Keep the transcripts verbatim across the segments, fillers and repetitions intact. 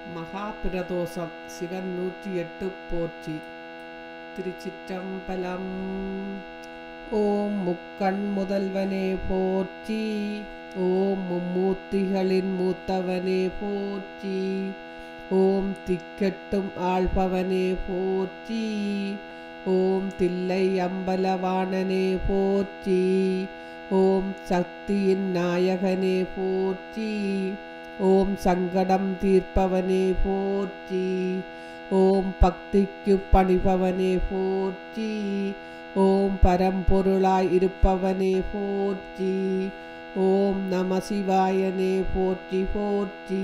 மகாபிரதோஷம் சிவன் நூற்றி எட்டு போற்றி. திருச்சிற்றம்பலம். ஓம் முக்கண் முதல்வனே போற்றி. ஓம் மும்மூர்த்திகளின் மூத்தவனே போற்றி. ஓம் திக்கெட்டும் ஆள்பவனே போற்றி. ஓம் தில்லை அம்பலவாணனே போற்றி. ஓம் சக்தியின் நாயகனே போற்றி. ஓம் சங்கடம் தீர்ப்பவனே போற்றி. ஓம் பக்திக்கு பணிபவனே போற்றி. ஓம் பரம்பொருளாய் இருப்பவனே போற்றி. ஓம் நம சிவாயனே போற்றி போற்றி.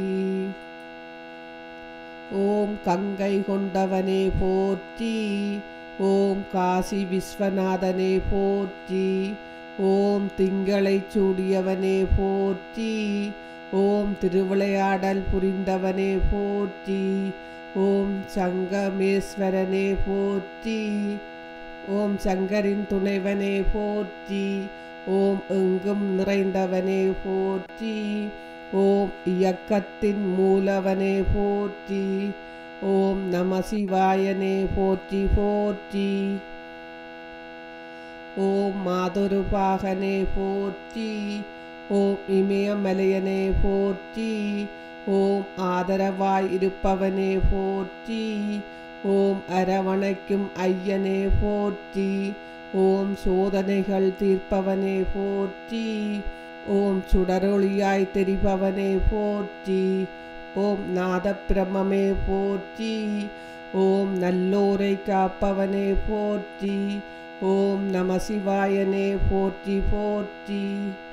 ஓம் கங்கை கொண்டவனே போற்றி. ஓம் காசி விஸ்வநாதனே போற்றி. ஓம் திங்களை சூடியவனே போற்றி. ஓம் திருவிளையாடல் புரிந்தவனே போற்றி. ஓம் சங்கமேஸ்வரனே போற்றி. ஓம் சங்கரின் துணைவனே போற்றி. ஓம் எங்கும் நிறைந்தவனே போற்றி. ஓம் இயக்கத்தின் மூலவனே போற்றி. ஓம் நம சிவாயனே போற்றி போற்றி. ஓம் மாதொருபாகனே போற்றி. ஓம் இமயமலையனே போற்றி. ஓம் ஆதரவாய் இருப்பவனே போற்றி. ஓம் அரவணைக்கும் ஐயனே போற்றி. ஓம் சோதனைகள் தீர்ப்பவனே போற்றி. ஓம் சுடரொளியாய் தெரிபவனே போற்றி. ஓம் நாதப்பிரமே போற்றி. ஓம் நல்லோரை காப்பவனே போற்றி. ஓம் நம சிவாயனே போற்றி போற்றி.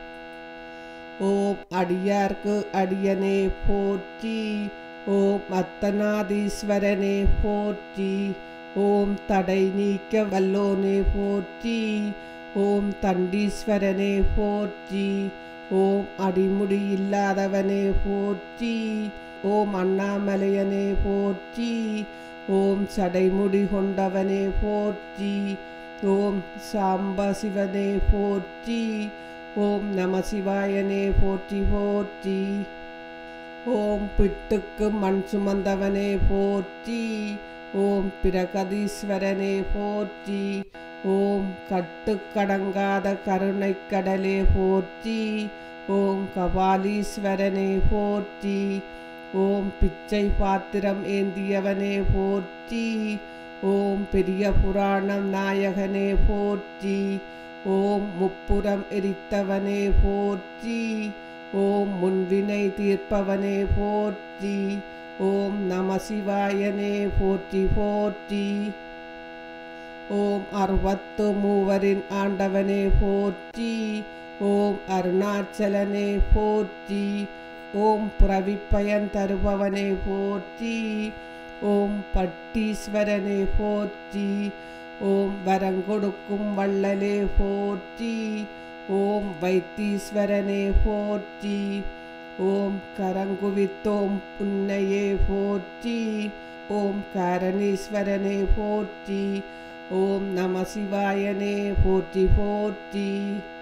ஓம் அடியார்க்கு அடியனே போற்றி. ஓம் அத்தநாதீஸ்வரனே போற்றி. ஓம் தடை நீக்க வல்லோனே போற்றி. ஓம் தண்டீஸ்வரனே போற்றி. ஓம் அடிமுடி இல்லாதவனே போற்றி. ஓம் அண்ணாமலையனே போற்றி. ஓம் சடைமுடி கொண்டவனே போற்றி. ஓம் சாம்ப சிவனே போற்றி. ஓம் நம சிவாயனே போற்றி போற்றி. ஓம் பிட்டுக்கு மண் சுமந்தவனே போற்றி. ஓம் பிரகதீஸ்வரனே போற்றி. ஓம் கட்டுக்கடங்காத கருணை கடலே போற்றி. ஓம் கபாலீஸ்வரனே போற்றி. ஓம் பிச்சை பாத்திரம் ஏந்தியவனே போற்றி. ஓம் பெரிய புராணம் நாயகனே போற்றி. ஓம் முப்புறம் எரித்தவனே போற்றி. ஓம் முன்வினை தீர்ப்பவனே போற்றி. ஓம் நம சிவாயனே போற்றி போற்றி. ஓம் அறுபத்து மூவரின் ஆண்டவனே போற்றி. ஓம் அருணாச்சலனே போற்றி. ஓம் புரவிப்பயன் தருபவனே போற்றி. ஓம் பட்டீஸ்வரனே போற்றி. ஓம் வரங்கொடுக்கும் வள்ளலே போற்றி. ஓம் வைத்தீஸ்வரனே போற்றி. ஓம் கரங்குவித்தோம் புன்னையே போற்றி. ஓம் காரணீஸ்வரனே போற்றி. ஓம் நம சிவாயனே போற்றி போற்றி.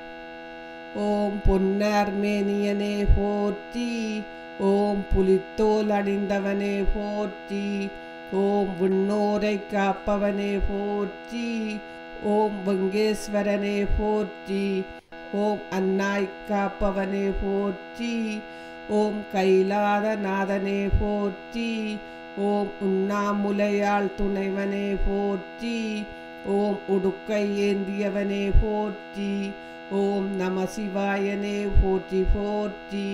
ஓம் பொன்னார்மேனியனே போற்றி. ஓம் புலித்தோல் அணிந்தவனே போற்றி. ஓம் விண்ணோரை காப்பவனே போற்றி. ஓம் வெங்கேஸ்வரனே போற்றி. ஓம் அன்னாய் காப்பவனே போற்றி. ஓம் கைலாதநாதனே போற்றி. ஓம் உண்ணாமுலையாள் துணைவனே போற்றி. ஓம் உடுக்கை ஏந்தியவனே போற்றி. ஓம் நம சிவாயனே போற்றி போற்றி.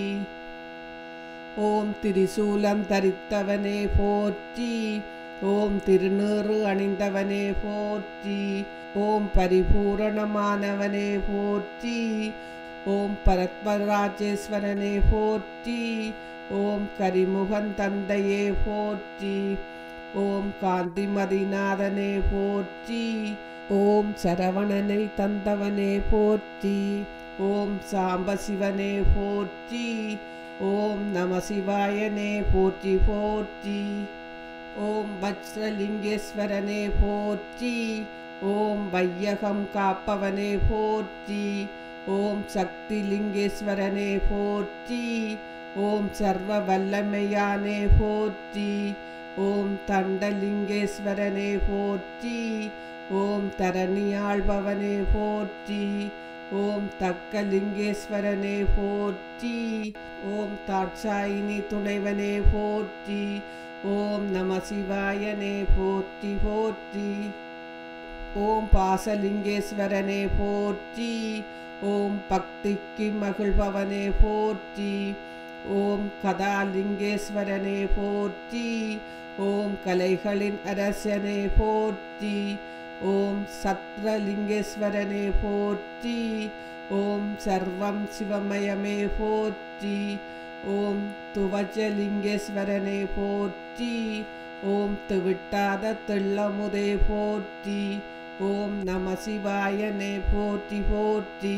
ஓம் திரிசூலம் தரித்தவனே போற்றி. ஓம் திருநீறு அணிந்தவனே போற்றி. ஓம் பரிபூரணமானவனே போற்றி. ஓம் பரத்மராஜேஸ்வரனே போற்றி. ஓம் கரிமுகன் தந்தையே போற்றி. ஓம் காந்திமதிநாதனே போற்றி. ஓம் சரவணனை தந்தவனே போற்றி. ஓம் சாம்பசிவனே போற்றி. ஓம் நம சிவாயனே போற்றி போற்றி. ஓம் வஜ்ரலிங்கேஸ்வரனே போற்றி. ஓம் வையகம் காப்பவனே போற்றி. ஓம் சக்தி லிங்கேஸ்வரனே போற்றி. ஓம் சர்வ வல்லமையானே போற்றி. ஓம் தண்டலிங்கேஸ்வரனே போற்றி. ஓம் தரணியாழ்பவனே போற்றி. ஓம் தக்கலிங்கேஸ்வரனே போற்றி. ஓம் தாட்சாயினி துணைவனே போற்றி. ஓம் நம சிவாயனே போற்றி போற்றி. ஓம் பாசலிங்கேஸ்வரனே போற்றி. ஓம் பக்திக்கு மகிழ்பவனே போற்றி. ஓம் கதாலிங்கேஸ்வரனே போற்றி. ஓம் கலைகளின் அரசனே போற்றி. ஓம் சத்ரலிங்கேஸ்வரனே போற்றி. ஓம் சர்வம் சிவமயமே போற்றி. ஓம் துவஜலிங்கேஸ்வரனே போற்றி. ஓம் துவிட்டாத தெள்ளமுதே போற்றி. ஓம் நம சிவாயனே போற்றி போற்றி.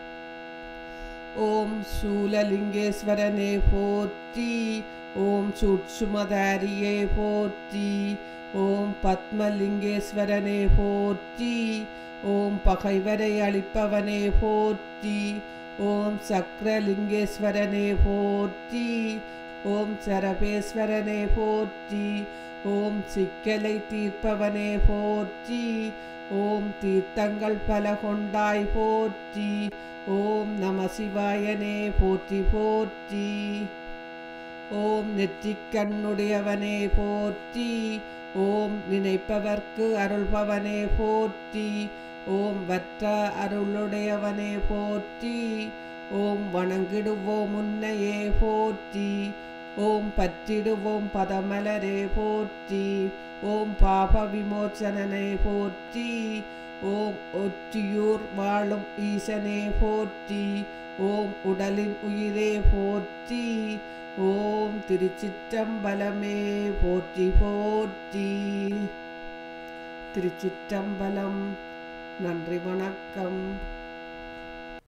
ஓம் சூலலிங்கேஸ்வரனே போற்றி. ஓம் சூட்சுமதாரியே போற்றி. ஓம் பத்மலிங்கேஸ்வரனே போற்றி. ஓம் பகைவரை அளிப்பவனே போற்றி. ஓம் சக்கரலிங்கேஸ்வரனே போற்றி. ஓம் சரபேஸ்வரனே போற்றி. ஓம் சிக்கலை தீர்ப்பவனே போற்றி. ஓம் தீர்த்தங்கள் பல கொண்டாய் போற்றி. ஓம் நம சிவாயனே போற்றி போற்றி. ஓம் நெற்றிக்கண்ணுடையவனே போற்றி. ஓம் நினைப்பவர்க்கு அருள்பவனே போற்றி. ஓம் வற்ற அருளுடையவனே போற்றி. ஓம் வணங்கிடுவோம் உன்னையே போற்றி. ஓம் பற்றிடுவோம் பதமலரே போற்றி. ஓம் பாப விமோச்சனனே போற்றி. ஓம் ஒற்றியூர் வாழும் ஈசனே போற்றி. ஓம் உடலின் உயிரே போற்றி. ஓம் திருச்சிற்றம்பலமே போற்றி போற்றி. திருச்சிற்றம்பலம். நன்றி வணக்கம்.